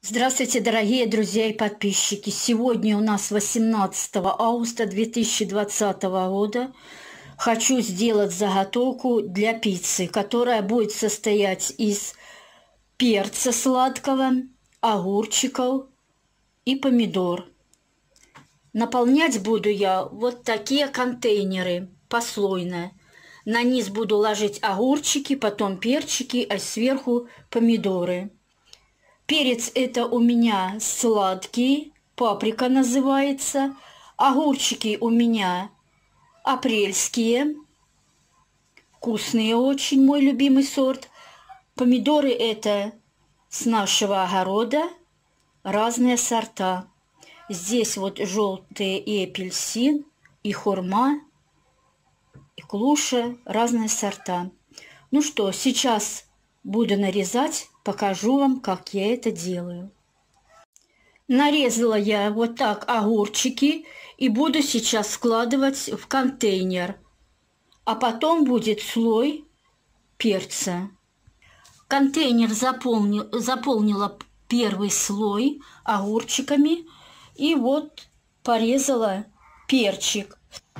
Здравствуйте, дорогие друзья и подписчики! Сегодня у нас 18 августа 2020 года. Хочу сделать заготовку для пиццы, которая будет состоять из перца сладкого, огурчиков и помидор. Наполнять буду я вот такие контейнеры послойно. На низ буду ложить огурчики, потом перчики, а сверху помидоры. Перец это у меня сладкий, паприка называется. Огурчики у меня апрельские, вкусные очень, мой любимый сорт. Помидоры это с нашего огорода, разные сорта. Здесь вот желтые и апельсин, и хурма, и клуша, разные сорта. Ну что, сейчас буду нарезать, покажу вам, как я это делаю. Нарезала я вот так огурчики и буду сейчас складывать в контейнер. А потом будет слой перца. Контейнер заполнила первый слой огурчиками. И вот порезала перчик.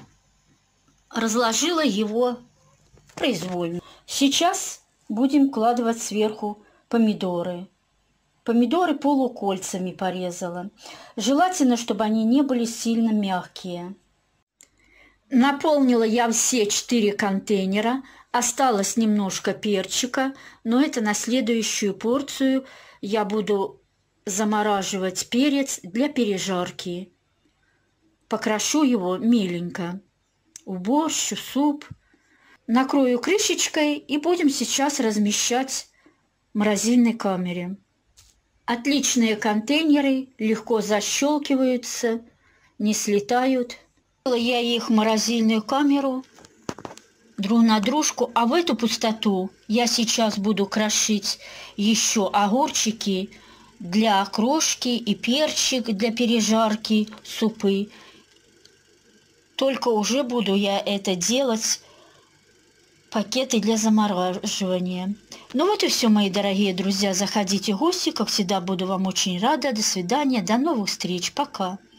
Разложила его произвольно. Сейчас будем вкладывать сверху помидоры. Помидоры полукольцами порезала. Желательно, чтобы они не были сильно мягкие. Наполнила я все 4 контейнера. Осталось немножко перчика, но это на следующую порцию я буду замораживать перец для пережарки. Покрошу его меленько. В борщ, в суп. Накрою крышечкой и будем сейчас размещать в морозильной камере. Отличные контейнеры, легко защелкиваются, не слетают. Я их в морозильную камеру друг на дружку, а в эту пустоту я сейчас буду крошить еще огурчики для крошки и перчик для пережарки, супы. Только уже буду я это делать пакеты для замораживания. Ну вот и все, мои дорогие друзья. Заходите в гости. Как всегда, буду вам очень рада. До свидания. До новых встреч. Пока.